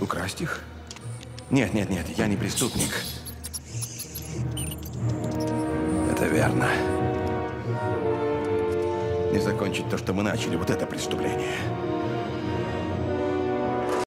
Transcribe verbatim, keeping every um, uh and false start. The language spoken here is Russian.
Украсть их? Нет, нет, нет, я не преступник. Это верно. Не закончить то, что мы начали, вот это преступление.